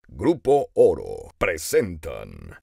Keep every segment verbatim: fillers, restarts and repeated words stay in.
Grupo Oro presentan.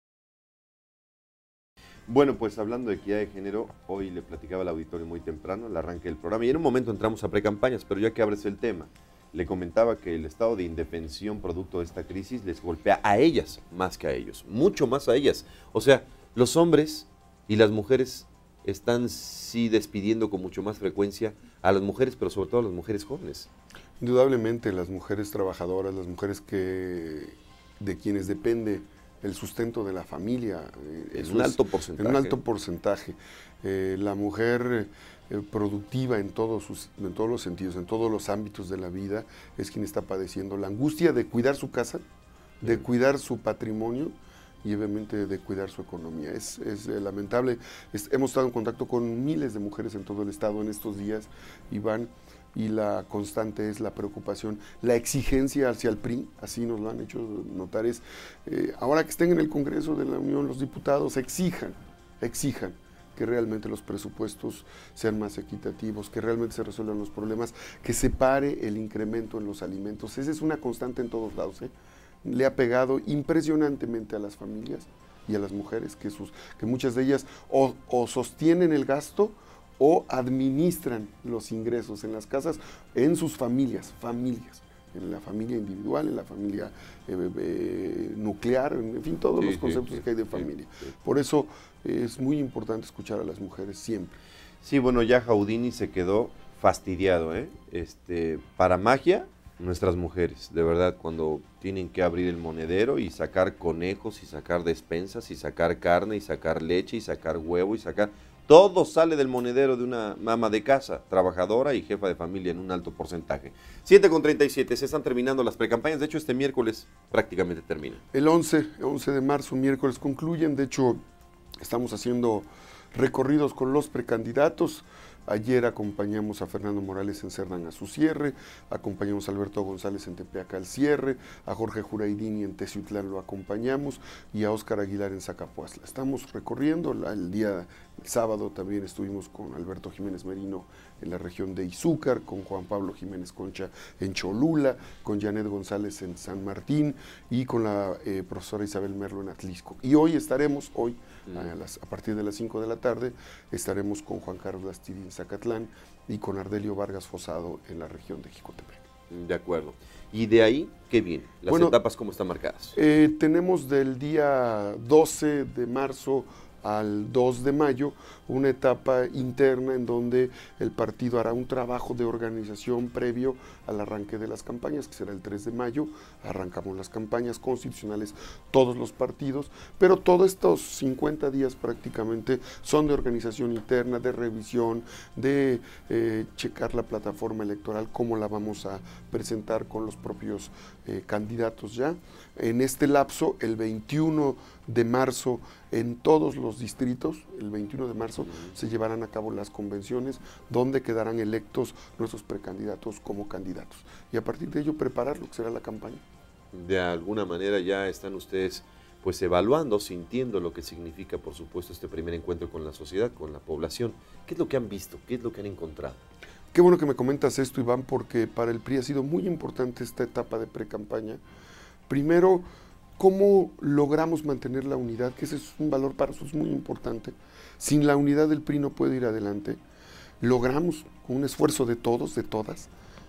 Bueno, pues hablando de equidad de género, hoy le platicaba al auditorio muy temprano, al arranque del programa, y en un momento entramos a precampañas, pero ya que abres el tema, le comentaba que el estado de indefensión producto de esta crisis les golpea a ellas más que a ellos, mucho más a ellas. O sea, los hombres y las mujeres están sí despidiendo con mucho más frecuencia a las mujeres, pero sobre todo a las mujeres jóvenes. Indudablemente las mujeres trabajadoras, las mujeres que de quienes depende el sustento de la familia. En un alto porcentaje. En un alto porcentaje. Eh, la mujer eh, productiva en todos, sus, en todos los sentidos, en todos los ámbitos de la vida, es quien está padeciendo la angustia de cuidar su casa, de cuidar su patrimonio y obviamente de cuidar su economía. Es, es eh, lamentable. Es, hemos estado en contacto con miles de mujeres en todo el estado en estos días, Iván, y la constante es la preocupación, la exigencia hacia el P R I, así nos lo han hecho notar, es eh, ahora que estén en el Congreso de la Unión los diputados, exijan, exijan que realmente los presupuestos sean más equitativos, que realmente se resuelvan los problemas, que se pare el incremento en los alimentos. Esa es una constante en todos lados, ¿eh? Le ha pegado impresionantemente a las familias y a las mujeres, que, sus, que muchas de ellas o, o sostienen el gasto o administran los ingresos en las casas, en sus familias, familias, en la familia individual, en la familia eh, eh, nuclear, en fin, todos sí, los conceptos sí, sí, que hay de familia. Sí, sí. Por eso eh, es muy importante escuchar a las mujeres siempre. Sí, bueno, ya Houdini se quedó fastidiado, ¿eh? Este, para magia, nuestras mujeres, de verdad, cuando tienen que abrir el monedero y sacar conejos y sacar despensas y sacar carne y sacar leche y sacar huevo y sacar... Todo sale del monedero de una ama de casa, trabajadora y jefa de familia en un alto porcentaje. siete con treinta y siete, se están terminando las precampañas. De hecho, este miércoles prácticamente termina. El once, once de marzo, miércoles concluyen. De hecho, estamos haciendo recorridos con los precandidatos. Ayer acompañamos a Fernando Morales en Cerdán a su cierre, acompañamos a Alberto González en Tepeaca al cierre, a Jorge Juraidini en Teciutlán lo acompañamos y a Óscar Aguilar en Zacapuazla. Estamos recorriendo, el día el sábado también estuvimos con Alberto Jiménez Merino en la región de Izúcar, con Juan Pablo Jiménez Concha en Cholula, con Janet González en San Martín y con la eh, profesora Isabel Merlo en Atlisco. Y hoy estaremos, hoy a, las, a partir de las cinco de la tarde, estaremos con Juan Carlos Astiri en Zacatlán y con Ardelio Vargas Fosado en la región de Jicotepec. De acuerdo. ¿Y de ahí qué viene? ¿Las bueno, etapas cómo están marcadas? Eh, tenemos del día doce de marzo al dos de mayo, una etapa interna en donde el partido hará un trabajo de organización previo al arranque de las campañas, que será el tres de mayo, arrancamos las campañas constitucionales, todos los partidos, pero todos estos cincuenta días prácticamente son de organización interna, de revisión, de eh, checar la plataforma electoral, cómo la vamos a presentar con los propios eh, candidatos ya. En este lapso, el veintiuno de marzo, en todos los distritos, el veintiuno de marzo, uh-huh. se llevarán a cabo las convenciones donde quedarán electos nuestros precandidatos como candidatos. Y a partir de ello preparar lo que será la campaña. De alguna manera ya están ustedes pues evaluando, sintiendo lo que significa, por supuesto, este primer encuentro con la sociedad, con la población. ¿Qué es lo que han visto? ¿Qué es lo que han encontrado? Qué bueno que me comentas esto, Iván, porque para el P R I ha sido muy importante esta etapa de precampaña. Primero, ¿cómo logramos mantener la unidad? Que ese es un valor para nosotros muy importante. Sin la unidad del P R I no puede ir adelante. Logramos, con un esfuerzo de todos, de todas,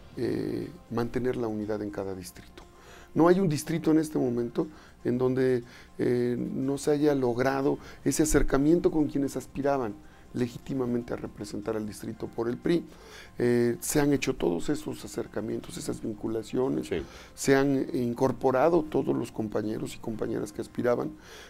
eh, mantener la unidad en cada distrito. No hay un distrito en este momento en donde eh, no se haya logrado ese acercamiento con quienes aspiraban legítimamente a representar al distrito por el P R I. Eh, se han hecho todos esos acercamientos, esas vinculaciones, sí. Se han incorporado todos los compañeros y compañeras que aspiraban,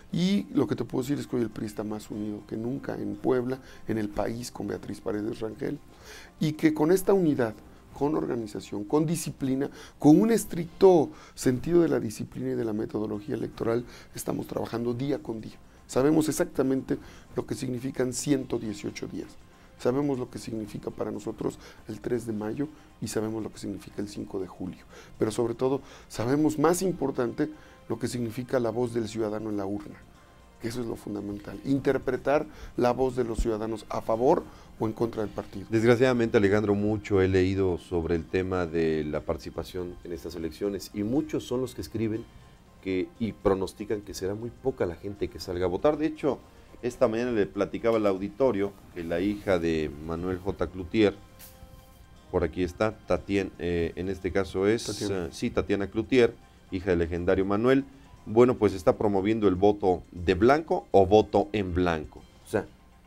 y lo que te puedo decir es que hoy el P R I está más unido que nunca en Puebla, en el país, con Beatriz Paredes Rangel, y que con esta unidad, con organización, con disciplina, con un estricto sentido de la disciplina y de la metodología electoral, estamos trabajando día con día. Sabemos exactamente lo que significan ciento dieciocho días. Sabemos lo que significa para nosotros el tres de mayo y sabemos lo que significa el cinco de julio. Pero sobre todo, sabemos, más importante, lo que significa la voz del ciudadano en la urna, que eso es lo fundamental, interpretar la voz de los ciudadanos a favor o en contra del partido. Desgraciadamente, Alejandro, mucho he leído sobre el tema de la participación en estas elecciones y muchos son los que escriben que, y pronostican que será muy poca la gente que salga a votar. De hecho, esta mañana le platicaba al auditorio que la hija de Manuel J. Cloutier, por aquí está, Tatiana, eh, en este caso es, Tatiana. Uh, sí, Tatiana Cloutier, hija del legendario Manuel, bueno, pues está promoviendo el voto de blanco o voto en blanco. O sea,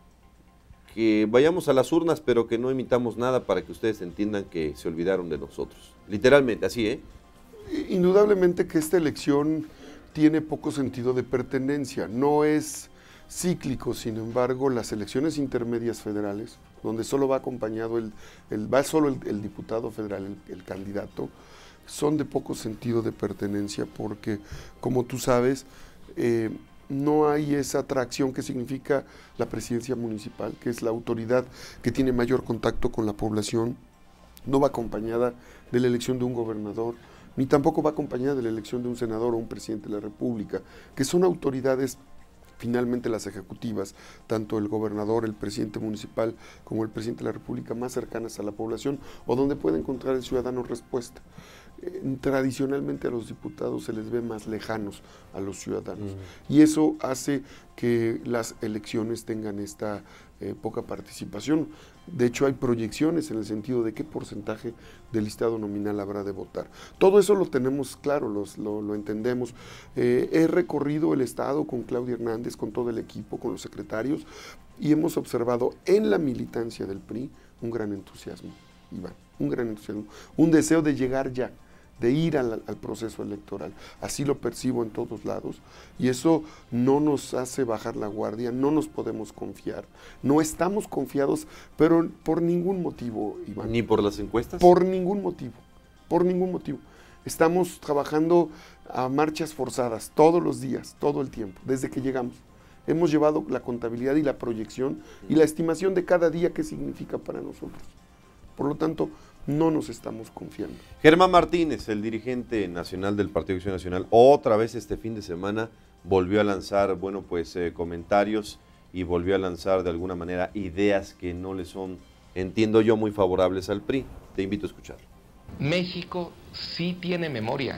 que vayamos a las urnas, pero que no emitamos nada para que ustedes entiendan que se olvidaron de nosotros. Literalmente, así, ¿eh? Indudablemente que esta elección tiene poco sentido de pertenencia, no es cíclico, sin embargo, las elecciones intermedias federales, donde solo va acompañado el, el va solo el, el diputado federal, el, el candidato, son de poco sentido de pertenencia porque, como tú sabes, eh, no hay esa atracción que significa la presidencia municipal, que es la autoridad que tiene mayor contacto con la población, no va acompañada de la elección de un gobernador, ni tampoco va acompañada de la elección de un senador o un presidente de la República, que son autoridades finalmente las ejecutivas, tanto el gobernador, el presidente municipal, como el presidente de la República, más cercanas a la población, o donde puede encontrar el ciudadano respuesta. Eh, tradicionalmente a los diputados se les ve más lejanos a los ciudadanos, mm. y eso hace que las elecciones tengan esta eh, poca participación. De hecho, hay proyecciones en el sentido de qué porcentaje del listado nominal habrá de votar. Todo eso lo tenemos claro, los, lo, lo entendemos. Eh, he recorrido el estado con Claudia Hernández, con todo el equipo, con los secretarios, y hemos observado en la militancia del P R I un gran entusiasmo, Iván, un gran entusiasmo, un deseo de llegar ya, de ir al, al proceso electoral. Así lo percibo en todos lados y eso no nos hace bajar la guardia, no nos podemos confiar, no estamos confiados, pero por ningún motivo, Iván. ¿Ni por las encuestas? Por ningún motivo, por ningún motivo. Estamos trabajando a marchas forzadas todos los días, todo el tiempo, desde que llegamos. Hemos llevado la contabilidad y la proyección y la estimación de cada día qué significa para nosotros. Por lo tanto, no nos estamos confiando. Germán Martínez, el dirigente nacional del Partido Acción Nacional, otra vez este fin de semana volvió a lanzar, bueno, pues eh, comentarios y volvió a lanzar de alguna manera ideas que no le son, entiendo yo, muy favorables al P R I. Te invito a escucharlo. México sí tiene memoria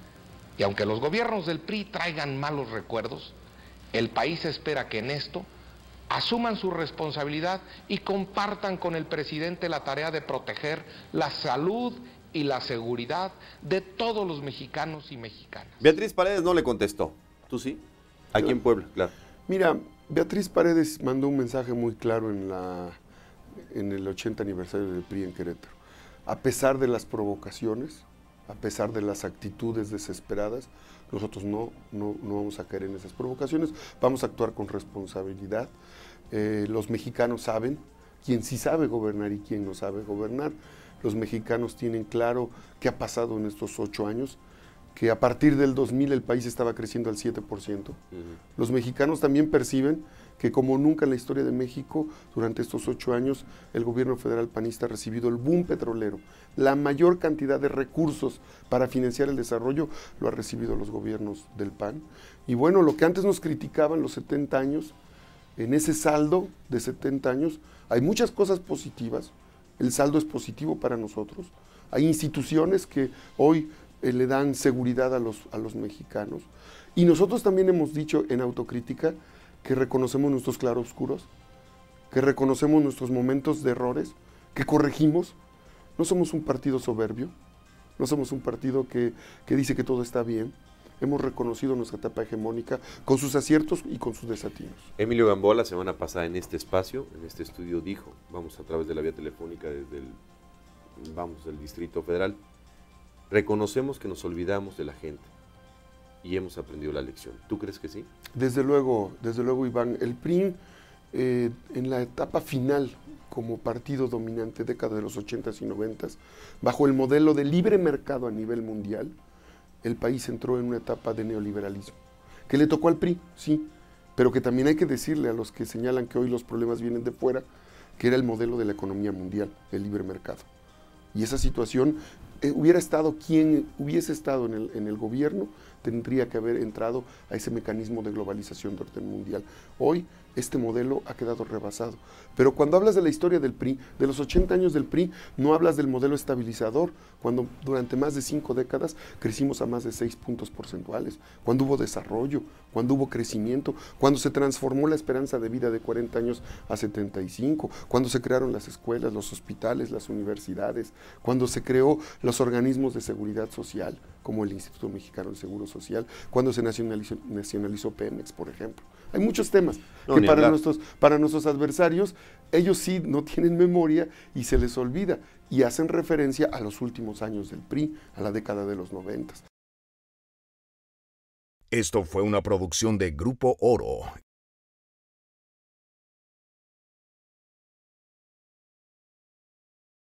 y aunque los gobiernos del P R I traigan malos recuerdos, el país espera que en esto asuman su responsabilidad y compartan con el presidente la tarea de proteger la salud y la seguridad de todos los mexicanos y mexicanas. Beatriz Paredes no le contestó. ¿Tú sí? Aquí en Puebla, claro. Mira, Beatriz Paredes mandó un mensaje muy claro en, la, en el ochenta aniversario del P R I en Querétaro. A pesar de las provocaciones, a pesar de las actitudes desesperadas, nosotros no, no, no vamos a caer en esas provocaciones, vamos a actuar con responsabilidad. Eh, los mexicanos saben quién sí sabe gobernar y quién no sabe gobernar. Los mexicanos tienen claro qué ha pasado en estos ocho años, que a partir del dos mil el país estaba creciendo al siete por ciento. Uh-huh. Los mexicanos también perciben que como nunca en la historia de México, durante estos ocho años, el gobierno federal panista ha recibido el boom petrolero. La mayor cantidad de recursos para financiar el desarrollo lo ha recibido los gobiernos del P A N. Y bueno, lo que antes nos criticaban los setenta años, en ese saldo de setenta años, hay muchas cosas positivas. El saldo es positivo para nosotros. Hay instituciones que hoy eh, le dan seguridad a los, a los mexicanos. Y nosotros también hemos dicho en autocrítica que reconocemos nuestros claroscuros, que reconocemos nuestros momentos de errores, que corregimos. No somos un partido soberbio, no somos un partido que, que dice que todo está bien. Hemos reconocido nuestra etapa hegemónica con sus aciertos y con sus desatinos. Emilio Gamboa la semana pasada en este espacio, en este estudio, dijo, vamos a través de la vía telefónica desde el, vamos, del Distrito Federal, reconocemos que nos olvidamos de la gente y hemos aprendido la lección. ¿Tú crees que sí? Desde luego, desde luego, Iván. El P R I, eh, en la etapa final, como partido dominante, década de los ochentas y noventas, bajo el modelo de libre mercado a nivel mundial, el país entró en una etapa de neoliberalismo, que le tocó al P R I, sí, pero que también hay que decirle a los que señalan que hoy los problemas vienen de fuera, que era el modelo de la economía mundial, el libre mercado. Y esa situación eh, hubiera estado quien hubiese estado en el, en el gobierno, tendría que haber entrado a ese mecanismo de globalización de orden mundial. Hoy este modelo ha quedado rebasado. Pero cuando hablas de la historia del P R I, de los ochenta años del P R I, no hablas del modelo estabilizador, cuando durante más de cinco décadas crecimos a más de seis puntos porcentuales, cuando hubo desarrollo, cuando hubo crecimiento, cuando se transformó la esperanza de vida de cuarenta años a setenta y cinco, cuando se crearon las escuelas, los hospitales, las universidades, cuando se creó los organismos de seguridad social, como el Instituto Mexicano del Seguro Social, cuando se nacionalizó, nacionalizó Pemex, por ejemplo. Hay muchos temas No, que ni para hablar. nuestros, para nuestros adversarios, ellos sí no tienen memoria y se les olvida, y hacen referencia a los últimos años del P R I, a la década de los noventas. Esto fue una producción de Grupo Oro